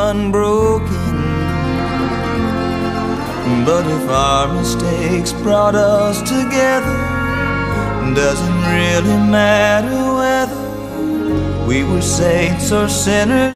unbroken. But if our mistakes brought us together, doesn't really matter whether we were saints or sinners.